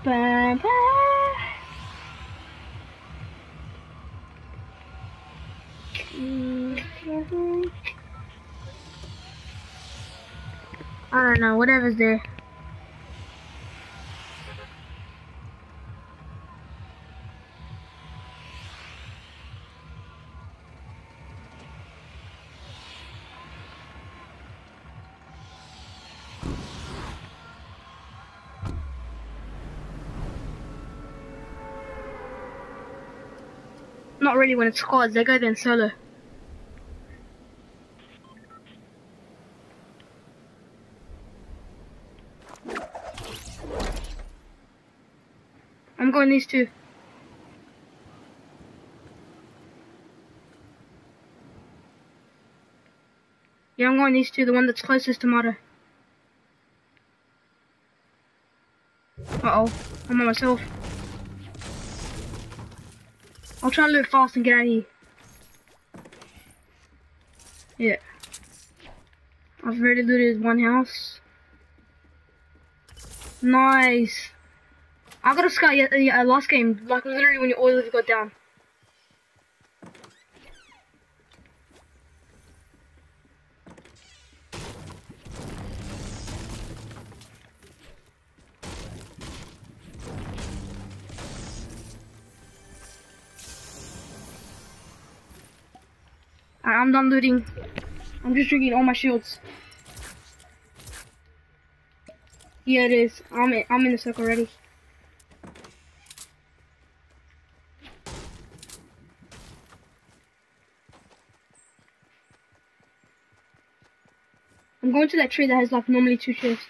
Ba, ba. I don't know, whatever's there. Not really when it's squads, they go then solo. I'm going these two. Yeah, I'm going these two, the one that's closest to Mata. Uh-oh, I'm on myself. I'll try and loot fast and get out of here. Yeah. I've already looted one house. Nice. I got a scar last game, like literally when your oil got down. Alright, I'm done looting. I'm just drinking all my shields. Yeah, it is. I'm in the circle already. I'm going to that tree that has like normally 2 chests.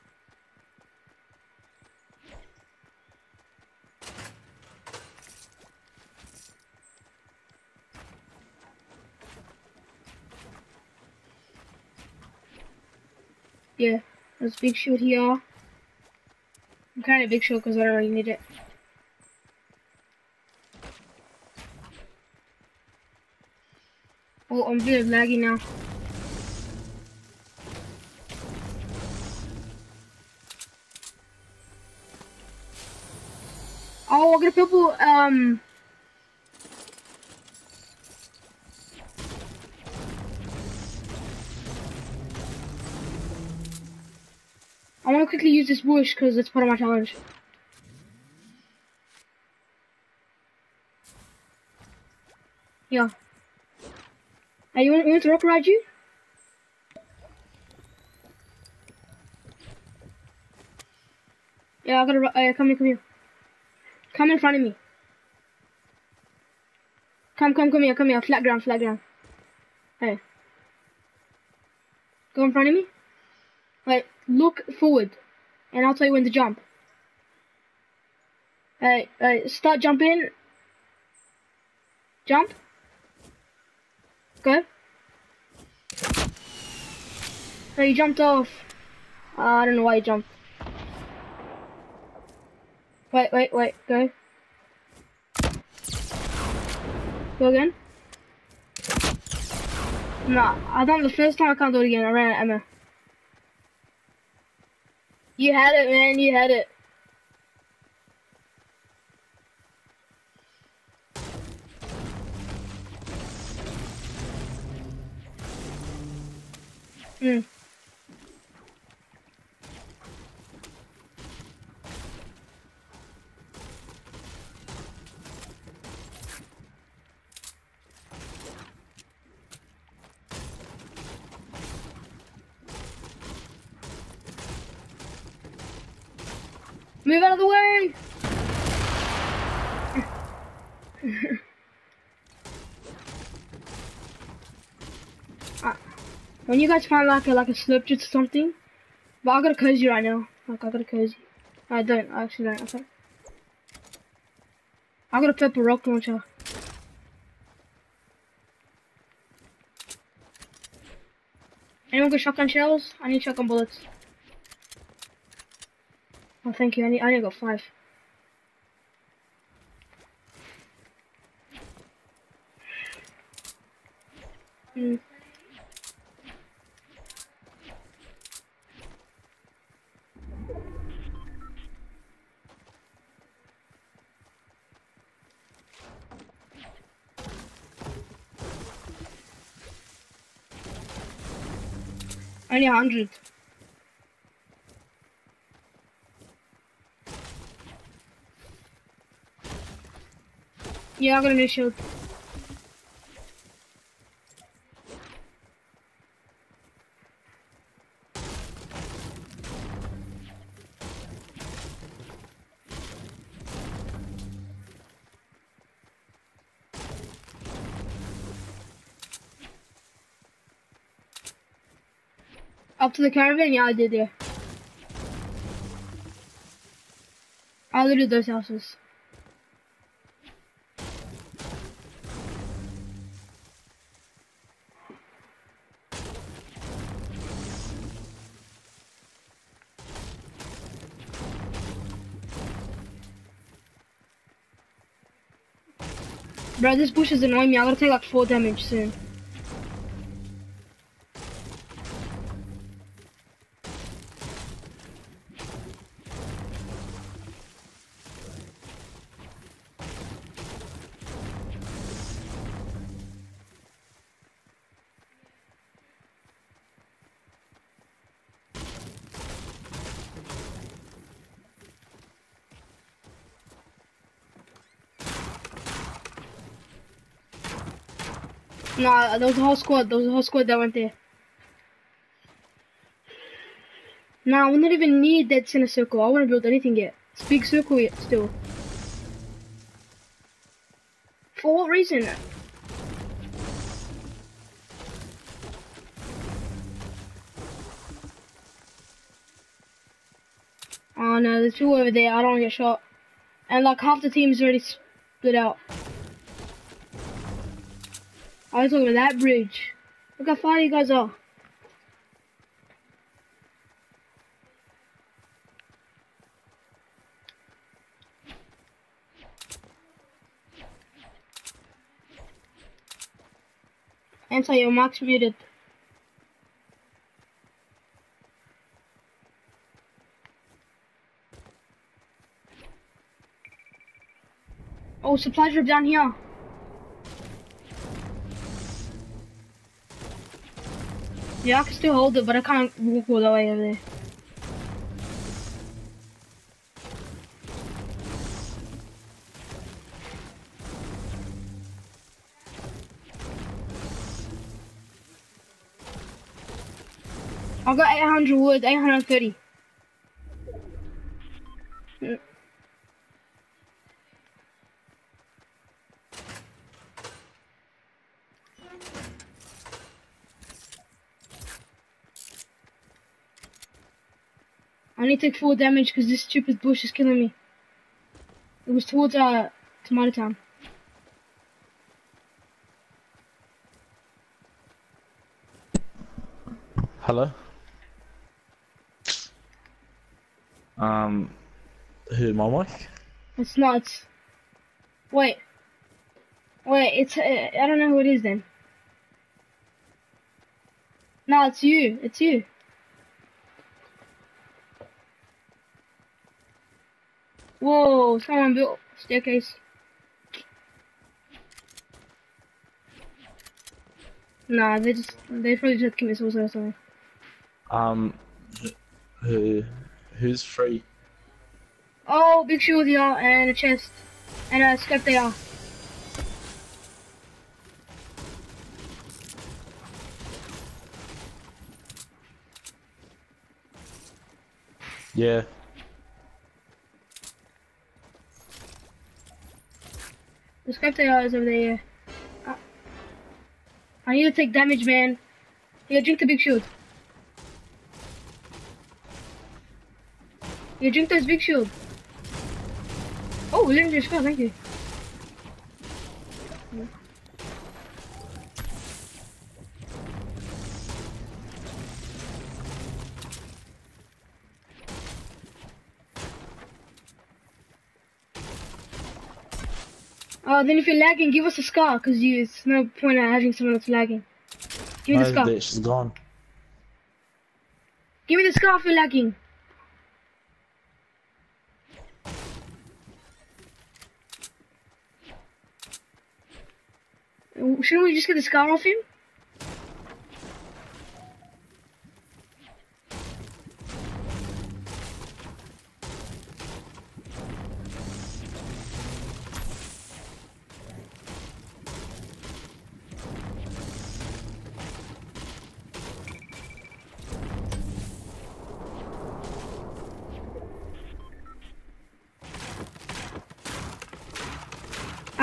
Yeah, there's a big shield here. I'm carrying a big shield because I don't really need it. Oh, I'm a bit laggy now. Oh, I got a purple, I want to quickly use this bush because it's part of my challenge. Yeah. Hey, you want to rock ride you? Yeah, I gotta, come here. Come in front of me. Come here, flat ground. Hey. Go in front of me. Wait, look forward. And I'll tell you when to jump. Hey, start jumping. Jump. Go. Oh, you jumped off. I don't know why you jumped. Wait, go. Go again. Nah, I done the first time, I can't do it again. I ran out of ammo. You had it, man, you had it. Move out of the way! When you guys find like a slurp juice or something, but I got a cozy right now. Like I got a cozy. I actually don't. Okay. I got a purple rock launcher. Anyone got shotgun shells? I need shotgun bullets. Oh, thank you. I only got 5. I need 100. Yeah, I got a new shield. Up to the caravan? Yeah, I did, yeah. I looted those houses. Bro, this bush is annoying me. I gotta take like 4 damage soon. Nah, there was a whole squad. There was a whole squad that went there. Nah, we're not even near that center circle. I wanna build anything yet. It's a big circle yet still. For what reason? Oh no, there's two over there. I don't wanna get shot. And like half the team is already split out. I was talking about that bridge. Look how far you guys are. Answer, your mark's muted. Oh, supply drop down here. Yeah, I can still hold it, but I can't walk all the way over there. I've got 800 wood, 830. I need to take 4 damage because this stupid bush is killing me. It was towards Tomato Town. Hello? Who, my mic? It's not. Wait, it's I don't know who it is then. No, it's you. It's you. Whoa! Someone built staircase. Nah, they probably just commit suicide or something. Um, who's free? Oh, big shield here and a chest and a scope there. Yeah. The scope there is over there. I need to take damage, man. Here, drink the big shield. Here, drink this big shield. Oh, legendary spell, thank you. Then if you're lagging, give us a scar, because it's no point in having someone that's lagging. Give me the scar. She's gone. Give me the scar if you're lagging. Shouldn't we just get the scar off him?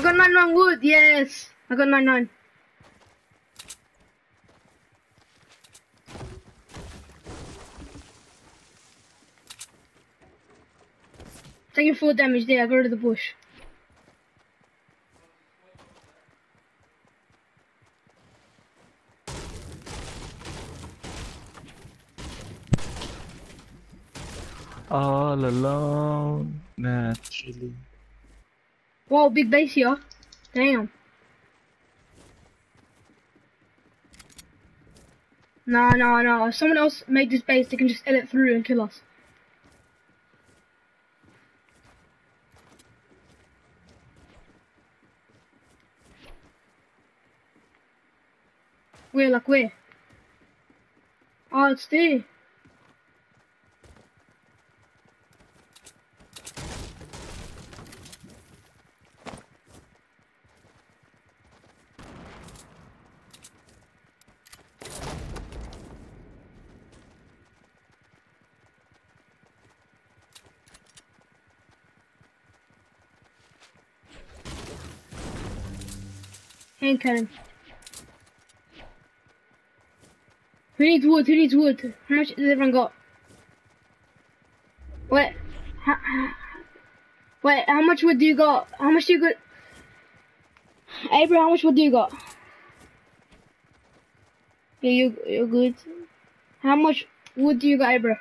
got 99 wood, yes! I got 99. Taking 4 damage there, I got rid of the bush. All alone, naturally. Whoa, big base here. Damn. No. If someone else made this base, they can just edit through and kill us. Where, like where? Oh, it's there. Hand cannon. Who needs wood? Who needs wood? How much has everyone got? Wait. Wait, how much wood do you got? How much do you got? Abra, how much wood do you got? Yeah, you're good. How much wood do you got, Abra?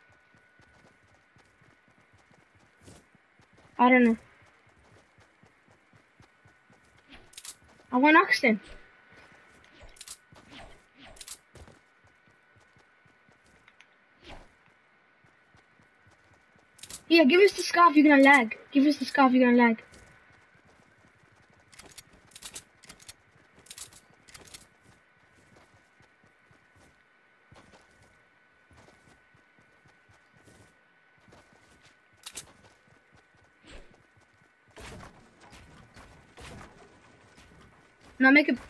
I don't know. I want oxen. Yeah, give us the scarf, you're gonna lag. Give us the scarf, you're gonna lag. Now make it.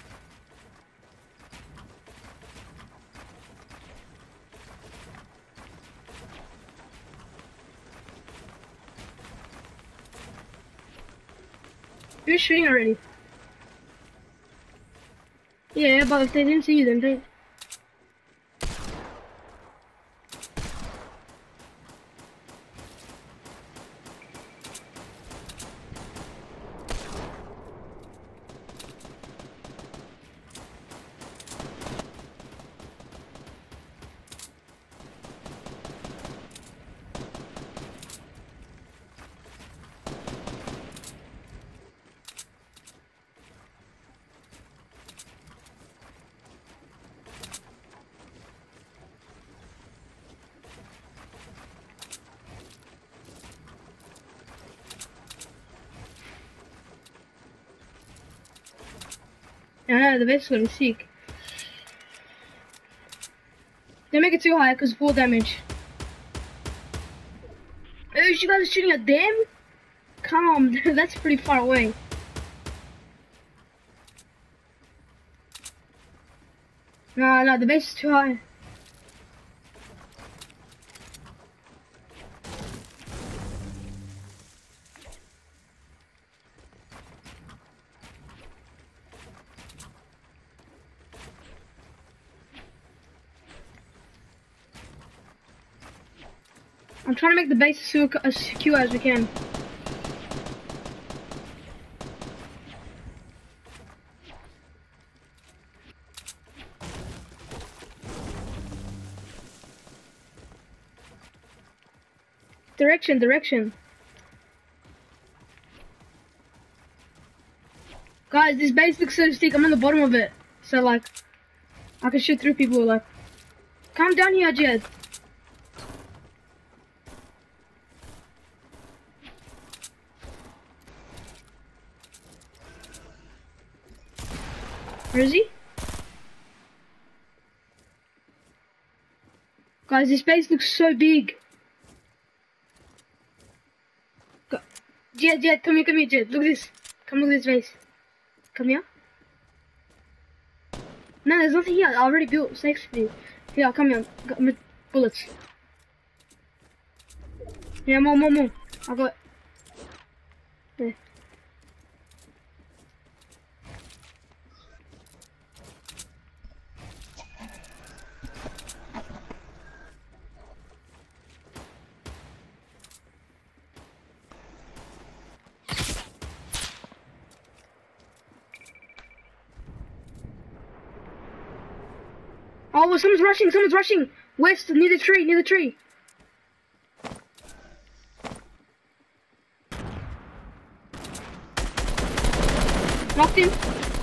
You're shooting already. Yeah, but if they didn't see you, then they. Yeah, the base is gonna be sick. Don't make it too high, cause 4 damage. Oh, you guys are shooting at them? Calm, that's pretty far away. No, the base is too high. I'm trying to make the base as secure as we can. Direction. Guys, this base looks so sick. I'm on the bottom of it. So, like, I can shoot through people, like. Come down here, Jed. Where is he? Guys, this base looks so big. Jed, come here, Jed. Look at this. Come look at this base. Come here. No, there's nothing here. I already built snakes for you. Here, come here. Got my bullets. Yeah, more. I got. There. Oh, well, someone's rushing, someone's rushing. West, near the tree, near the tree. Knocked him.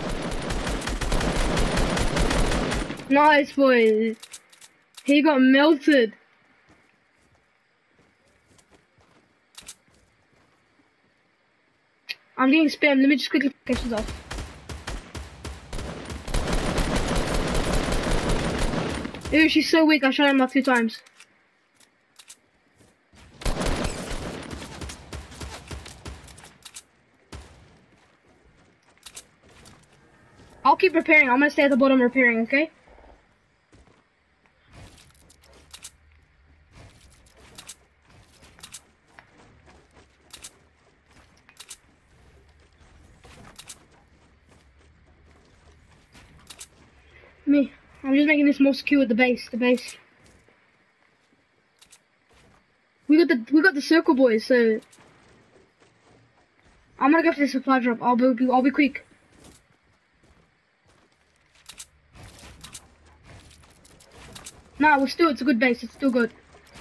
Nice, boy. He got melted. I'm getting spammed. Let me just quickly catch this off. Ew, she's so weak. I shot him like 2 times. I'll keep repairing. I'm gonna stay at the bottom repairing, okay? Me. I'm just making this more secure with the base. We got the circle, boys. So I'm gonna go for the supply drop. I'll be quick. Nah, it's a good base. It's still good.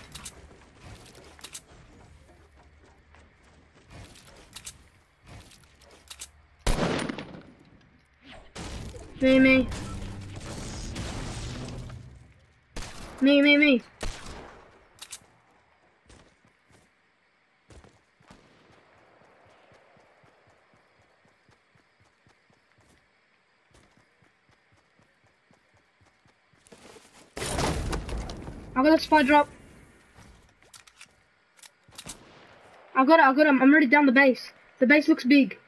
Me. I got a supply drop. I got it. I'm already down the base. The base looks big.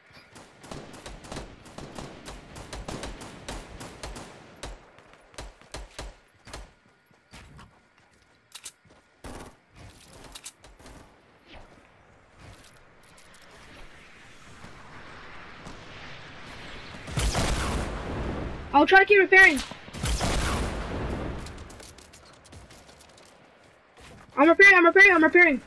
I'll try to keep repairing. I'm repairing.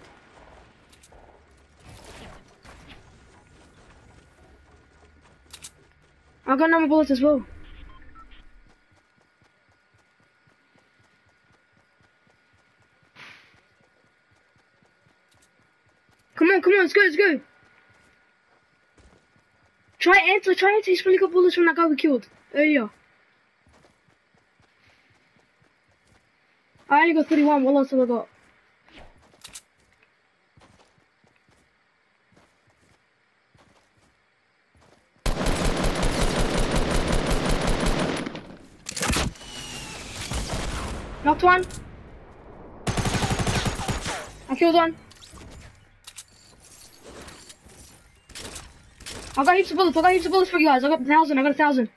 I got normal bullets as well. Come on, let's go. Try answer, he's really got bullets from that guy we killed earlier. I only got 31, what else have I got? Knocked one. I killed one. I got heaps of bullets for you guys. I got 1,000.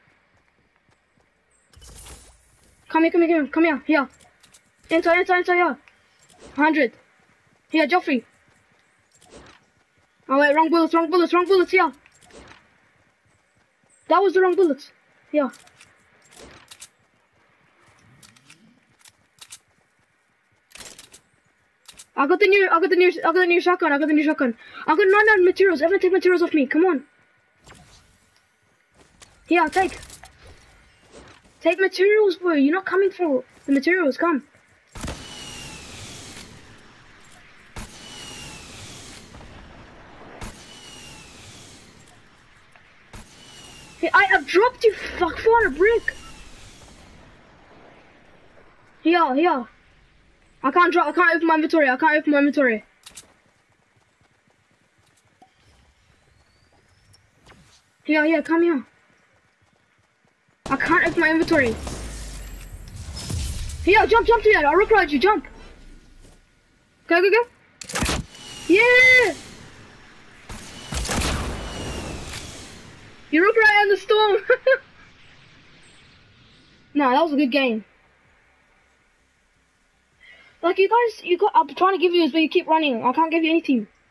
Come here. Enter, here. 100. Here, Joffrey. Oh wait, wrong bullets, here. That was the wrong bullets. Here. I got the new shotgun. I got 99 materials. Everyone take materials off me. Come on. Here, take materials, bro. You're not coming for the materials. Come. Hey, I've dropped you. Fuck for a brick. Here. I can't open my inventory. Here, come here. I can't open my inventory. Here, jump to that. I'll rock ride you, jump. Go. Yeah! You rock ride in the storm. Nah, that was a good game. Like, I'm trying to give you this, but you keep running. I can't give you anything.